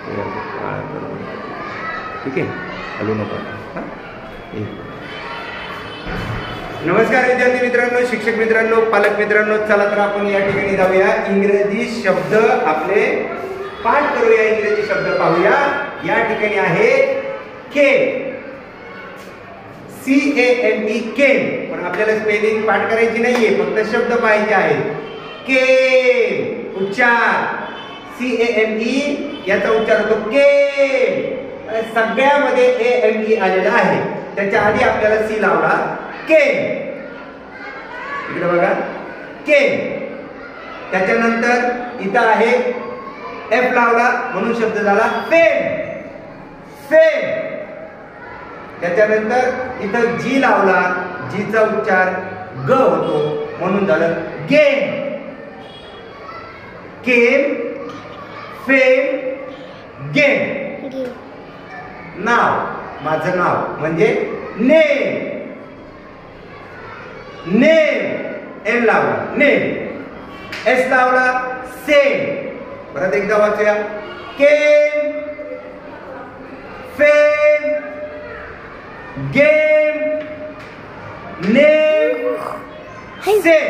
ठीक आहे, हलू नको. नमस्कार विद्यार्थी मित्रांनो, शिक्षक मित्रांनो, पालक मित्रांनो. चला तर आपण या ठिकाणी जाऊया, इंग्रजी शब्द आपले पाठ करूया, इंग्रजी शब्द पाहूया. या ठिकाणी आहे केम, CAME, केम. पण आपल्याला स्पेलिंग पाठ करायची नाहीये, फक्त शब्द पाहायचे आहेत. केम उच्चार, CAME याचा उच्चार होतो केम. सगळ्यामध्ये AME आलेला आहे. त्याच्या आधी आपल्याला C लावला, केम. इकडे बघा, केम. त्याच्यानंतर इथं आहे F लावला म्हणून शब्द झाला फेम, फेम. त्याच्यानंतर इथं G लावला, G चा उच्चार ग होतो म्हणून झालं गेम. Came, fame, game. नाव, माझं नाव म्हणजे नेम, नेम. एम लावला, नेम. एस लावला, सेम. परत एकदा वाचूया, came, fame, game, name, same.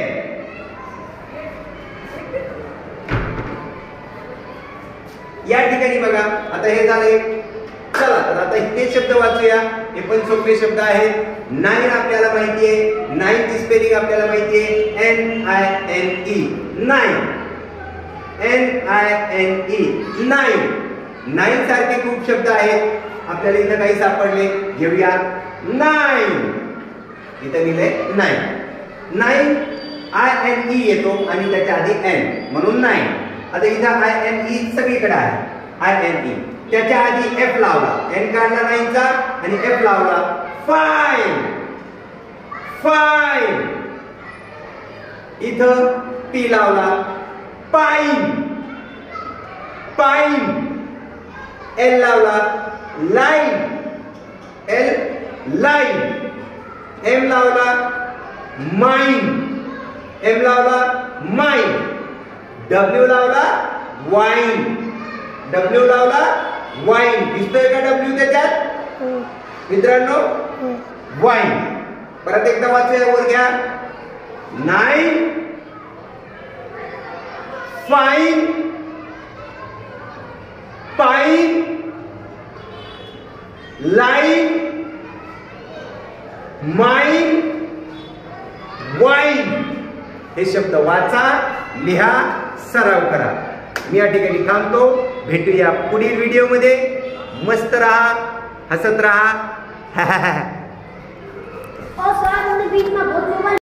या ठिकाणी बघा, आता हे झाले. चला तर आता हे शब्द वाचूया. हे पण सोपे शब्द आहेत. 9 आपल्याला माहिती आहे, 9 ची स्पेलिंग आपल्याला माहिती आहे, NINE, 9, NINE, 9. 9 सारखे खूप शब्द आहेत आपल्याला, इथं काही सापडले, घेऊया. 9 इथं लिहिले 9. 9 INE येतो आणि त्याच्या आधी N म्हणून 9. आता इथं INE सगळीकडे आहे, INE. त्याच्या आधी F लावला, N काढला 9 चा आणि F लावला, 5, 5. इथं P लावला, पाईन, पाईन. L लावला, लाईन, L, लाईन. M लावला, माइन, M लावला, माइन. W लावला, वाईन, W लावला, वाईन. दिसतोय का W त्याच्यात मित्रांनो? वाईन. परत एकदा वाचूया, वर घ्या. 9, fine, pine, line, mine, wine. हे शब्द वाचा, लिहा, सराव करा. मी या ठिकाणी थांबतो. भेटूया पुढील व्हिडिओ मध्ये. मस्त राहा, हसत राहा.